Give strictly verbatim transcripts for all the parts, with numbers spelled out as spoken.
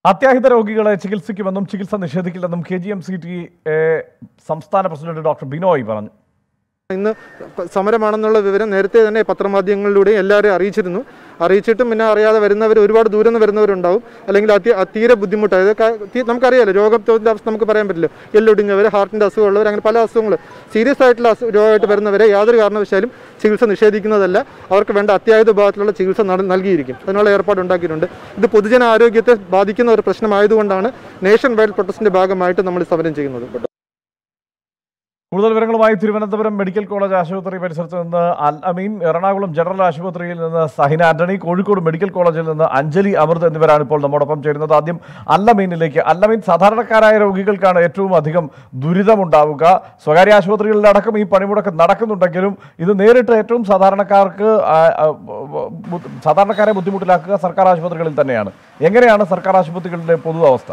അത്യാഹിത രോഗികളെ ചികിത്സിക്കുമെന്നും ചികിത്സ നിഷേധിക്കില്ലെന്നും K G M C T സംസ്ഥാന പ്രസിഡന്റ് ഡോക്ടർ ബിനോയ് പറഞ്ഞു. ഇന്ന് സമരമാണെന്നുള്ള വിവരം നേരത്തെ തന്നെ പത്രമാധ്യമങ്ങളിലൂടെ എല്ലാവരെയും അറിയിച്ചിരുന്നു. അറിയിച്ചിട്ടും പിന്നെ അറിയാതെ വരുന്നവർ ഒരുപാട് ദൂരം നിന്ന് വരുന്നവരുണ്ടാവും, അല്ലെങ്കിൽ അതി തീരെ ബുദ്ധിമുട്ട്. അതായത് നമുക്കറിയാമല്ലോ, രോഗത്തിൻ്റെ അവസ്ഥ നമുക്ക് പറയാൻ പറ്റില്ല. എല്ലൊടിഞ്ഞവർ, ഹാർട്ടിൻ്റെ അസുഖമുള്ളവർ, അങ്ങനെ പല അസുഖങ്ങൾ സീരിയസ് ആയിട്ടുള്ള രോഗമായിട്ട് വരുന്നവരെ യാതൊരു കാരണവശാലും ചികിത്സ നിഷേധിക്കുന്നതല്ല. അവർക്ക് വേണ്ട അത്യാഹിത വിഭാഗത്തിലുള്ള ചികിത്സ നൽകിയിരിക്കും. അതിനുള്ള ഏർപ്പാട് ഉണ്ടാക്കിയിട്ടുണ്ട്. ഇത് പൊതുജന ആരോഗ്യത്തെ ബാധിക്കുന്ന ഒരു പ്രശ്നമായതുകൊണ്ടാണ് നേഷൻ വൈഡ് പ്രൊട്ടസ്റ്റിൻ്റെ ഭാഗമായിട്ട് നമ്മൾ സമരം ചെയ്യുന്നത്. കൂടുതൽ വിവരങ്ങളുമായി തിരുവനന്തപുരം മെഡിക്കൽ കോളേജ് ആശുപത്രി പരിസരത്ത് നിന്ന് അൽ അമീൻ, എറണാകുളം ജനറൽ ആശുപത്രിയിൽ നിന്ന് സഹിന ആന്റണി, കോഴിക്കോട് മെഡിക്കൽ കോളേജിൽ നിന്ന് അഞ്ജലി അമൃത് എന്നിവരാണ് ഇപ്പോൾ നമ്മോടൊപ്പം ചേരുന്നത്. ആദ്യം അൽ അമീനിലേക്ക്. അൽ അമീൻ, സാധാരണക്കാരായ രോഗികൾക്കാണ് ഏറ്റവും അധികം ദുരിതമുണ്ടാവുക. സ്വകാര്യ ആശുപത്രികളിലടക്കം ഈ പണിമുടക്ക് നടക്കുന്നുണ്ടെങ്കിലും ഇത് നേരിട്ട് ഏറ്റവും സാധാരണക്കാർക്ക് സാധാരണക്കാരെ ബുദ്ധിമുട്ടിലാക്കുക സർക്കാർ ആശുപത്രികളിൽ തന്നെയാണ്. എങ്ങനെയാണ് സർക്കാർ ആശുപത്രികളിലെ പൊതു അവസ്ഥ?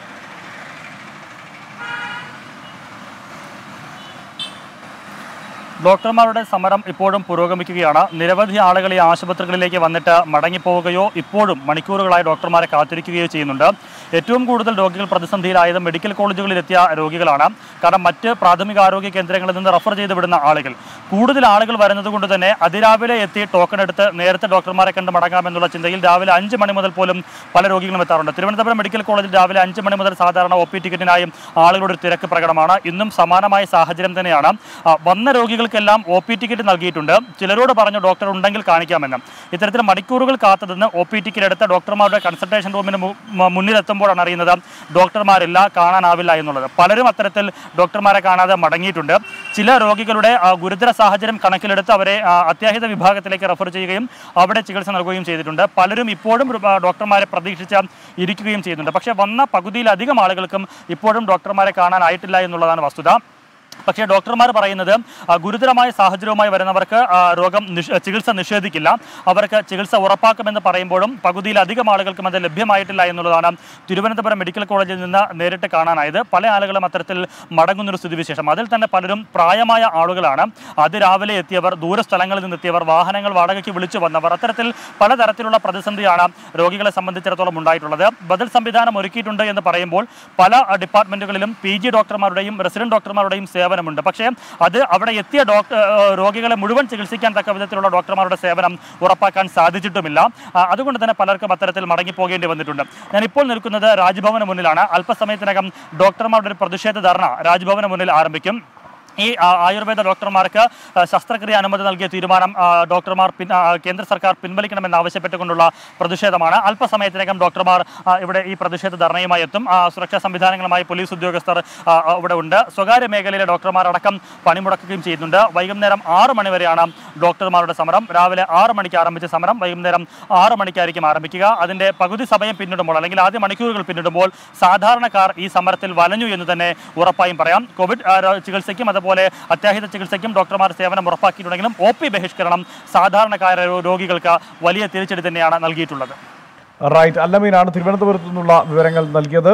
ഡോക്ടർമാരുടെ സമരം ഇപ്പോഴും പുരോഗമിക്കുകയാണ്. നിരവധി ആളുകൾ ഈ ആശുപത്രികളിലേക്ക് വന്നിട്ട് മടങ്ങിപ്പോവുകയോ ഇപ്പോഴും മണിക്കൂറുകളായി ഡോക്ടർമാരെ കാത്തിരിക്കുകയോ ചെയ്യുന്നുണ്ട്. ഏറ്റവും കൂടുതൽ രോഗികൾ പ്രതിസന്ധിയിലായത് മെഡിക്കൽ കോളേജുകളിലെത്തിയ രോഗികളാണ്. കാരണം മറ്റ് പ്രാഥമിക ആരോഗ്യ കേന്ദ്രങ്ങളിൽ നിന്ന് റഫർ ചെയ്ത് വിടുന്ന ആളുകൾ കൂടുതൽ ആളുകൾ വരുന്നത് കൊണ്ട് തന്നെ അതിരാവിലെ എത്തി ടോക്കൺ എടുത്ത് നേരത്തെ ഡോക്ടർമാരെ കണ്ട് മടങ്ങാമെന്നുള്ള ചിന്തയിൽ രാവിലെ അഞ്ച് മണി മുതൽ പോലും പല രോഗികളും എത്താറുണ്ട്. തിരുവനന്തപുരം മെഡിക്കൽ കോളേജിൽ രാവിലെ അഞ്ച് മണി മുതൽ സാധാരണ ഒ പി ടിക്കറ്റിനായും ആളുകളുടെ തിരക്ക് പ്രകടമാണ്. ഇന്നും സമാനമായ സാഹചര്യം തന്നെയാണ്. വന്ന രോഗികൾക്കെല്ലാം ഒ പി ടിക്കറ്റ് നൽകിയിട്ടുണ്ട്. ചിലരോട് പറഞ്ഞു ഡോക്ടർ ഉണ്ടെങ്കിൽ കാണിക്കാമെന്ന്. ഇത്തരത്തിൽ മണിക്കൂറുകൾ കാത്തുനിന്ന് ഒ പി ടിക്കറ്റ് എടുത്ത ഡോക്ടർമാരുടെ കൺസൾട്ടേഷൻ റൂമിന് മുന്നിലെത്തുമ്പോഴാണ് അറിയുന്നത് ഡോക്ടർമാരില്ല, കാണാനാവില്ല എന്നുള്ളത്. പലരും അത്തരത്തിൽ ഡോക്ടർമാരെ കാണാതെ മടങ്ങിയിട്ടുണ്ട്. ചില രോഗികളുടെ ഗുരുതര സാഹചര്യം കണക്കിലെടുത്ത് അവരെ അത്യാഹിത വിഭാഗത്തിലേക്ക് റെഫർ ചെയ്യുകയും അവിടെ ചികിത്സ നൽകുകയും ചെയ്തിട്ടുണ്ട്. പലരും ഇപ്പോഴും ഡോക്ടർമാരെ പ്രതീക്ഷിച്ച് ഇരിക്കുകയും ചെയ്യുന്നുണ്ട്. പക്ഷേ വന്ന പകുതിയിലധികം ആളുകൾക്കും ഇപ്പോഴും ഡോക്ടർമാരെ കാണാനായിട്ടില്ല എന്നുള്ളതാണ് വസ്തുത. പക്ഷേ ഡോക്ടർമാർ പറയുന്നത് ഗുരുതരമായ സാഹചര്യവുമായി വരുന്നവർക്ക് രോഗം ചികിത്സ നിഷേധിക്കില്ല, അവർക്ക് ചികിത്സ ഉറപ്പാക്കുമെന്ന് പറയുമ്പോഴും പകുതിയിലധികം ആളുകൾക്കും അത് ലഭ്യമായിട്ടില്ല എന്നുള്ളതാണ് തിരുവനന്തപുരം മെഡിക്കൽ കോളേജിൽ നിന്ന് നേരിട്ട് കാണാനായത്. പല ആളുകളും അത്തരത്തിൽ മടങ്ങുന്നൊരു സ്ഥിതിവിശേഷം. അതിൽ തന്നെ പലരും പ്രായമായ ആളുകളാണ്. അതിരാവിലെ എത്തിയവർ, ദൂരസ്ഥലങ്ങളിൽ നിന്നെത്തിയവർ, വാഹനങ്ങൾ വാടകയ്ക്ക് വിളിച്ചു വന്നവർ, അത്തരത്തിൽ പലതരത്തിലുള്ള പ്രതിസന്ധിയാണ് രോഗികളെ സംബന്ധിച്ചിടത്തോളം ഉണ്ടായിട്ടുള്ളത്. ബദൽ സംവിധാനം ഒരുക്കിയിട്ടുണ്ട് എന്ന് പറയുമ്പോൾ പല ഡിപ്പാർട്ട്മെന്റുകളിലും പി ജി ഡോക്ടർമാരുടെയും റെസിഡന്റ് ഡോക്ടർമാരുടെയും സേവനമുണ്ട്. പക്ഷേ അത് അവിടെ എത്തിയ ഡോക്ടർ രോഗികളെ മുഴുവൻ ചികിത്സിക്കാൻ തക്ക വിധത്തിലുള്ള ഡോക്ടർമാരുടെ സേവനം ഉറപ്പാക്കാൻ സാധിച്ചിട്ടുമില്ല. അതുകൊണ്ട് തന്നെ പലർക്കും അത്തരത്തിൽ മടങ്ങിപ്പോകേണ്ടി വന്നിട്ടുണ്ട്. ഞാനിപ്പോൾ നിൽക്കുന്നത് രാജ്ഭവന് മുന്നിലാണ്. അല്പസമയത്തിനകം ഡോക്ടർമാരുടെ ഒരു പ്രതിഷേധ ധർണ രാജ്ഭവന് മുന്നിൽ ആരംഭിക്കും. ഈ ആയുർവേദ ഡോക്ടർമാർക്ക് ശസ്ത്രക്രിയ അനുമതി നൽകിയ തീരുമാനം ഡോക്ടർമാർ കേന്ദ്ര സർക്കാർ പിൻവലിക്കണമെന്ന് ആവശ്യപ്പെട്ടുകൊണ്ടുള്ള പ്രതിഷേധമാണ്. അല്പസമയത്തിനകം ഡോക്ടർമാർ ഇവിടെ ഈ പ്രതിഷേധ ധർണയുമായി എത്തും. സുരക്ഷാ സംവിധാനങ്ങളുമായി പോലീസ് ഉദ്യോഗസ്ഥർ ഇവിടെ ഉണ്ട്. സ്വകാര്യ മേഖലയിലെ ഡോക്ടർമാരടക്കം പണിമുടക്കുകയും ചെയ്യുന്നുണ്ട്. വൈകുന്നേരം ആറ് മണി വരെയാണ് ഡോക്ടർമാരുടെ സമരം. രാവിലെ ആറ് മണിക്ക് ആരംഭിച്ച സമരം വൈകുന്നേരം ആറ് മണിക്കായിരിക്കും ആരംഭിക്കുക. അതിൻ്റെ പകുതി സമയം പിന്നിടുമ്പോൾ, അല്ലെങ്കിൽ ആദ്യ മണിക്കൂറുകൾ പിന്നിടുമ്പോൾ സാധാരണക്കാർ ഈ സമരത്തിൽ വലഞ്ഞു എന്ന് തന്നെ ഉറപ്പായും പറയാം. കോവിഡ് ചികിത്സയ്ക്കും പോലെ അത്യാഹിത ചികിത്സയ്ക്കും ഡോക്ടർമാർ സേവനം ഉറപ്പാക്കിയിട്ടുണ്ടെങ്കിലും ഒ പി ബഹിഷ്കരണം സാധാരണക്കാരായ രോഗികൾക്ക് വലിയ തിരിച്ചടി തന്നെയാണ് നൽകിയിട്ടുള്ളത്. റൈറ്റ്, അല്ലമീനാണ് തിരുവനന്തപുരത്തു നിന്നുള്ള വിവരങ്ങൾ നൽകിയത്.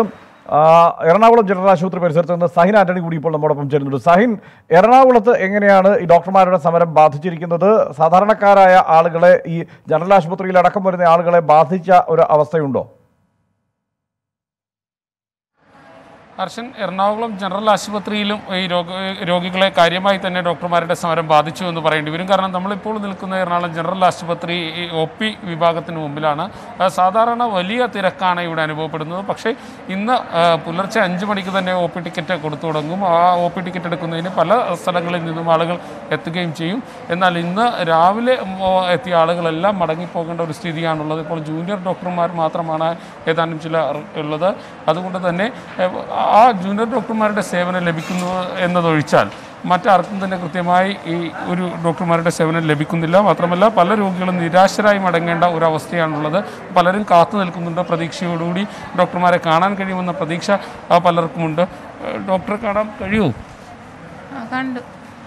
എറണാകുളം ജനറൽ ആശുപത്രി പരിസരത്ത് നിന്ന് സഹിൻ ആന്റണി കൂടി ഇപ്പോൾ നമ്മോടൊപ്പം ചേരുന്നുണ്ട്. സഹിൻ, എറണാകുളത്ത് എങ്ങനെയാണ് ഈ ഡോക്ടർമാരുടെ സമരം ബാധിച്ചിരിക്കുന്നത്? സാധാരണക്കാരായ ആളുകളെ, ഈ ജനറൽ ആശുപത്രിയിൽ അടക്കം വരുന്ന ആളുകളെ ബാധിച്ച ഒരു അവസ്ഥയുണ്ടോ? ഹർഷൻ, എറണാകുളം ജനറൽ ആശുപത്രിയിലും ഈ രോഗ രോഗികളെ കാര്യമായി തന്നെ ഡോക്ടർമാരുടെ സമരം ബാധിച്ചു എന്ന് പറയേണ്ടി വരും. കാരണം നമ്മളിപ്പോൾ നിൽക്കുന്ന എറണാകുളം ജനറൽ ആശുപത്രി ഒ പി വിഭാഗത്തിന് മുമ്പിലാണ്. സാധാരണ വലിയ തിരക്കാണ് ഇവിടെ അനുഭവപ്പെടുന്നത്. പക്ഷേ ഇന്ന് പുലർച്ചെ അഞ്ച് മണിക്ക് തന്നെ ഒ പി ടിക്കറ്റ് കൊടുത്തു തുടങ്ങും. ആ ഒ പി ടിക്കറ്റ് എടുക്കുന്നതിന് പല സ്ഥലങ്ങളിൽ നിന്നും ആളുകൾ എത്തുകയും ചെയ്യും. എന്നാൽ ഇന്ന് രാവിലെ എത്തിയ ആളുകളെല്ലാം മടങ്ങിപ്പോകേണ്ട ഒരു സ്ഥിതിയാണുള്ളത്. ഇപ്പോൾ ജൂനിയർ ഡോക്ടർമാർ മാത്രമാണ് ഏതാനും ചില ഉള്ളത്. അതുകൊണ്ട് തന്നെ ആ ജൂനിയർ ഡോക്ടർമാരുടെ സേവനം ലഭിക്കുന്നു എന്നതൊഴിച്ചാൽ മറ്റാർക്കും തന്നെ കൃത്യമായി ഈ ഒരു ഡോക്ടർമാരുടെ സേവനം ലഭിക്കുന്നില്ല. മാത്രമല്ല പല രോഗികളും നിരാശരായി മടങ്ങേണ്ട ഒരവസ്ഥയാണുള്ളത്. പലരും കാത്തു നിൽക്കുന്നുണ്ട്. പ്രതീക്ഷയോടുകൂടി ഡോക്ടർമാരെ കാണാൻ കഴിയുമെന്ന പ്രതീക്ഷ പലർക്കുമുണ്ട്. ഡോക്ടറെ കാണാൻ കഴിയുമോ? കണ്ടു.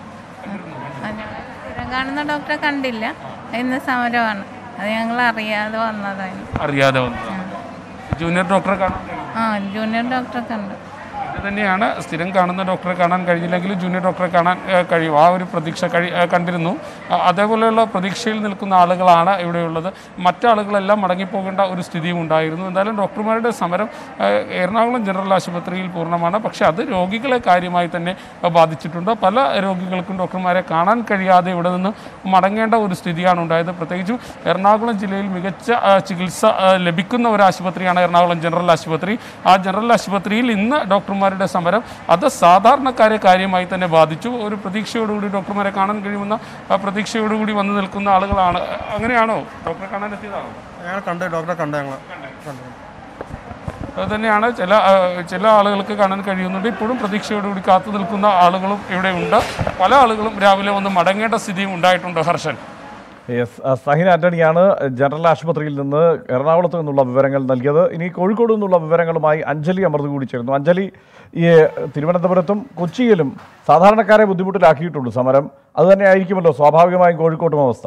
കാണുന്ന ഡോക്ടറെ കണ്ടില്ല. ഇന്ന് സമരമാണ്. അത് ഞങ്ങൾ അറിയാതെ വന്നതാണ്. അറിയാതെ വന്നത്. ജൂനിയർ ഡോക്ടറെ കാണാൻ? ആ, ജൂനിയർ ഡോക്ടറെ കണ്ടു. തന്നെയാണ് സ്ഥിരം കാണുന്ന ഡോക്ടറെ കാണാൻ കഴിഞ്ഞില്ലെങ്കിലും ജൂനിയർ ഡോക്ടറെ കാണാൻ കഴിയും, ആ ഒരു പ്രതീക്ഷ കഴി കണ്ടിരുന്നു. അതേപോലെയുള്ള പ്രതീക്ഷയിൽ നിൽക്കുന്ന ആളുകളാണ് ഇവിടെയുള്ളത്. മറ്റാളുകളെല്ലാം മടങ്ങിപ്പോകേണ്ട ഒരു സ്ഥിതിയും ഉണ്ടായിരുന്നു. എന്തായാലും ഡോക്ടർമാരുടെ സമരം എറണാകുളം ജനറൽ ആശുപത്രിയിൽ പൂർണ്ണമാണ്. പക്ഷേ അത് രോഗികളെ കാര്യമായി തന്നെ ബാധിച്ചിട്ടുണ്ട്. പല രോഗികൾക്കും ഡോക്ടർമാരെ കാണാൻ കഴിയാതെ ഇവിടെ നിന്ന് മടങ്ങേണ്ട ഒരു സ്ഥിതിയാണ് ഉണ്ടായത്. പ്രത്യേകിച്ചും എറണാകുളം ജില്ലയിൽ മികച്ച ചികിത്സ ലഭിക്കുന്ന ഒരു ആശുപത്രിയാണ് എറണാകുളം ജനറൽ ആശുപത്രി. ആ ജനറൽ ആശുപത്രിയിൽ ഇന്ന് ഡോക്ടർമാരുടെ സമരം അത് സാധാരണക്കാരെ കാര്യമായി തന്നെ ബാധിച്ചു. ഒരു പ്രതീക്ഷയോടുകൂടി ഡോക്ടർമാരെ കാണാൻ കഴിയുമെന്ന പ്രതീക്ഷയോടുകൂടി വന്നു നിൽക്കുന്ന ആളുകളാണ്. അങ്ങനെയാണോ? ഡോക്ടറെ കാണാൻ എത്തിയതാണോ? ഞങ്ങൾ കണ്ട് ഡോക്ടറെ കണ്ടു ഞങ്ങൾ കണ്ടു അത് തന്നെയാണ് ചില ചില ആളുകൾക്ക് കാണാൻ കഴിയുന്നുണ്ട്. ഇപ്പോഴും പ്രതീക്ഷയോടുകൂടി കാത്തു നിൽക്കുന്ന ആളുകളും ഇവിടെ ഉണ്ട്. പല ആളുകളും രാവിലെ വന്ന് മടങ്ങേണ്ട സ്ഥിതിയും ഉണ്ടായിട്ടുണ്ട്. ഹർഷൻ. യെസ്, സഹിൻ ആന്റണിയാണ് ജനറൽ ആശുപത്രിയിൽ നിന്ന് എറണാകുളത്ത് നിന്നുള്ള വിവരങ്ങൾ നൽകിയത്. ഇനി കോഴിക്കോട് നിന്നുള്ള വിവരങ്ങളുമായി അഞ്ജലി അമൃത് കൂടി ചേരുന്നു. അഞ്ജലി, ഈ തിരുവനന്തപുരത്തും കൊച്ചിയിലും സാധാരണക്കാരെ ബുദ്ധിമുട്ടിലാക്കിയിട്ടുണ്ട് സമരം. അതുതന്നെ ആയിരിക്കുമല്ലോ സ്വാഭാവികമായും കോഴിക്കോട്ടും അവസ്ഥ.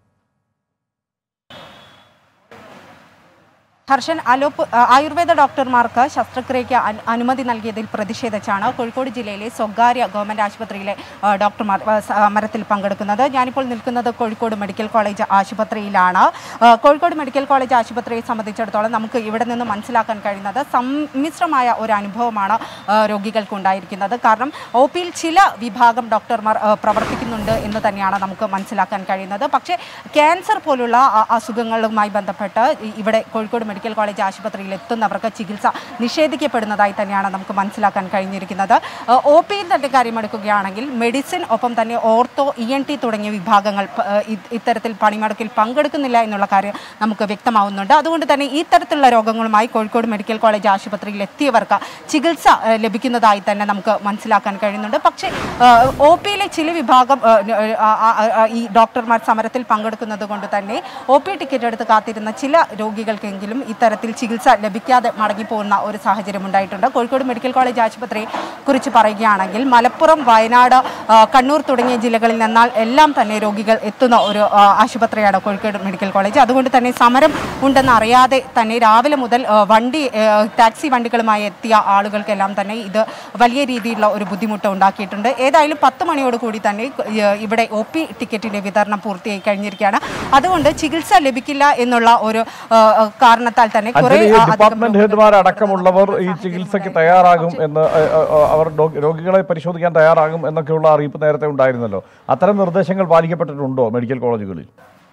ഹർഷൻ, അലോപ്പ് ആയുർവേദ ഡോക്ടർമാർക്ക് ശസ്ത്രക്രിയയ്ക്ക് അനുമതി നൽകിയതിൽ പ്രതിഷേധിച്ചാണ് കോഴിക്കോട് ജില്ലയിലെ സ്വകാര്യ ഗവൺമെൻറ് ആശുപത്രിയിലെ ഡോക്ടർമാർ സമരത്തിൽ പങ്കെടുക്കുന്നത്. ഞാനിപ്പോൾ നിൽക്കുന്നത് കോഴിക്കോട് മെഡിക്കൽ കോളേജ് ആശുപത്രിയിലാണ്. കോഴിക്കോട് മെഡിക്കൽ കോളേജ് ആശുപത്രിയെ സംബന്ധിച്ചിടത്തോളം നമുക്ക് ഇവിടെ നിന്ന് മനസ്സിലാക്കാൻ കഴിയുന്നത് സമ്മിശ്രമായ ഒരു അനുഭവമാണ് രോഗികൾക്കുണ്ടായിരിക്കുന്നത്. കാരണം ഒ പിയിൽ ചില വിഭാഗം ഡോക്ടർമാർ പ്രവർത്തിക്കുന്നുണ്ട് എന്ന് തന്നെയാണ് നമുക്ക് മനസ്സിലാക്കാൻ കഴിയുന്നത്. പക്ഷേ ക്യാൻസർ പോലുള്ള അസുഖങ്ങളുമായി ബന്ധപ്പെട്ട് ഇവിടെ കോഴിക്കോട് മെഡിക്കൽ കോളേജ് ആശുപത്രിയിൽ എത്തുന്നവർക്ക് ചികിത്സ നിഷേധിക്കപ്പെടുന്നതായി തന്നെയാണ് നമുക്ക് മനസ്സിലാക്കാൻ കഴിഞ്ഞിരിക്കുന്നത്. ഒ പിയിൽ തന്നെ കാര്യമെടുക്കുകയാണെങ്കിൽ മെഡിസിൻ, ഒപ്പം തന്നെ ഓർത്തോ, ഇ എൻ ടി തുടങ്ങിയ വിഭാഗങ്ങൾ ഇത്തരത്തിൽ പണിമുടക്കിൽ പങ്കെടുക്കുന്നില്ല എന്നുള്ള കാര്യം നമുക്ക് വ്യക്തമാവുന്നുണ്ട്. അതുകൊണ്ട് തന്നെ ഇത്തരത്തിലുള്ള രോഗങ്ങളുമായി കോഴിക്കോട് മെഡിക്കൽ കോളേജ് ആശുപത്രിയിൽ എത്തിയവർക്ക് ചികിത്സ ലഭിക്കുന്നതായി തന്നെ നമുക്ക് മനസ്സിലാക്കാൻ കഴിയുന്നുണ്ട്. പക്ഷേ ഒ പിയിലെ ചില വിഭാഗം ഈ ഡോക്ടർമാർ സമരത്തിൽ പങ്കെടുക്കുന്നത് കൊണ്ട് തന്നെ ഒ പി ടിക്കറ്റ് എടുത്ത് കാത്തിരുന്ന ചില രോഗികൾക്കെങ്കിലും ഇത്തരത്തിൽ ചികിത്സ ലഭിക്കാതെ മടങ്ങിപ്പോകുന്ന ഒരു സാഹചര്യം ഉണ്ടായിട്ടുണ്ട്. കോഴിക്കോട് മെഡിക്കൽ കോളേജ് ആശുപത്രിയെ കുറിച്ച് പറയുകയാണെങ്കിൽ മലപ്പുറം, വയനാട്, കണ്ണൂർ തുടങ്ങിയ ജില്ലകളിൽ നിന്നാൽ എല്ലാം തന്നെ രോഗികൾ എത്തുന്ന ഒരു ആശുപത്രിയാണ് കോഴിക്കോട് മെഡിക്കൽ കോളേജ്. അതുകൊണ്ട് തന്നെ സമരം ഉണ്ടെന്ന് അറിയാതെ തന്നെ രാവിലെ മുതൽ വണ്ടി ടാക്സി വണ്ടികളുമായി എത്തിയ ആളുകൾക്കെല്ലാം തന്നെ ഇത് വലിയ രീതിയിലുള്ള ഒരു ബുദ്ധിമുട്ട് ഉണ്ടാക്കിയിട്ടുണ്ട്. ഏതായാലും പത്ത് മണിയോട് കൂടി തന്നെ ഇവിടെ ഒ പി ടിക്കറ്റിൻ്റെ വിതരണം പൂർത്തിയായി കഴിഞ്ഞിരിക്കുകയാണ്. അതുകൊണ്ട് ചികിത്സ ലഭിക്കില്ല എന്നുള്ള ഒരു കാരണത്താൽ തന്നെ ഡിപ്പാർട്ട്മെന്റ് ഹെഡ്മാർ അടക്കമുള്ളവർ ഈ ചികിത്സയ്ക്ക് തയ്യാറാകും എന്ന്, അവർ രോഗികളെ പരിശോധിക്കാൻ തയ്യാറാകും എന്നൊക്കെയുള്ള അറിയിപ്പ് നേരത്തെ ഉണ്ടായിരുന്നല്ലോ. അത്തരം നിർദ്ദേശങ്ങൾ പാലിക്കപ്പെട്ടിട്ടുണ്ടോ മെഡിക്കൽ കോളേജുകളിൽ?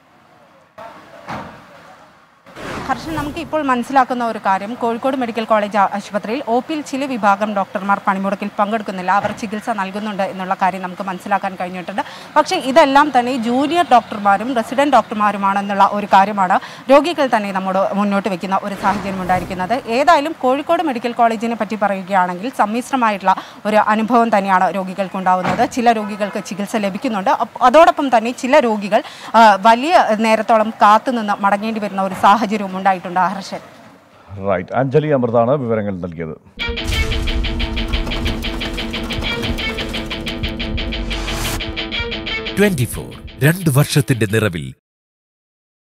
ഹർഷൻ, നമുക്ക് ഇപ്പോൾ മനസ്സിലാക്കുന്ന ഒരു കാര്യം, കോഴിക്കോട് മെഡിക്കൽ കോളേജ് ആശുപത്രിയിൽ ഒ പിയിൽ ചില വിഭാഗം ഡോക്ടർമാർ പണിമുടക്കിൽ പങ്കെടുക്കുന്നില്ല, അവർ ചികിത്സ നൽകുന്നുണ്ട് എന്നുള്ള കാര്യം നമുക്ക് മനസ്സിലാക്കാൻ കഴിഞ്ഞിട്ടുണ്ട്. പക്ഷേ ഇതെല്ലാം തന്നെ ജൂനിയർ ഡോക്ടർമാരും റെസിഡന്റ് ഡോക്ടർമാരുമാണെന്നുള്ള ഒരു കാര്യമാണ് രോഗികൾ തന്നെ നമ്മോട് മുന്നോട്ട് വയ്ക്കുന്ന ഒരു സാഹചര്യം ഉണ്ടായിരിക്കുന്നത്. ഏതായാലും കോഴിക്കോട് മെഡിക്കൽ കോളേജിനെ പറ്റി പറയുകയാണെങ്കിൽ സമ്മിശ്രമായിട്ടുള്ള ഒരു അനുഭവം തന്നെയാണ് രോഗികൾക്കുണ്ടാവുന്നത്. ചില രോഗികൾക്ക് ചികിത്സ ലഭിക്കുന്നുണ്ട്, അതോടൊപ്പം തന്നെ ചില രോഗികൾ വലിയ നേരത്തോളം കാത്തുനിന്ന് മടങ്ങേണ്ടി വരുന്ന ഒരു സാഹചര്യവും ഉണ്ടായിട്ടുണ്ട്. ഹർഷൻ. റൈറ്റ്, അഞ്ജലി അമൃതാണ് വിവരങ്ങൾ നൽകിയത്. ട്വന്റി ഫോർ രണ്ട് വർഷത്തിന്റെ നിറവിൽ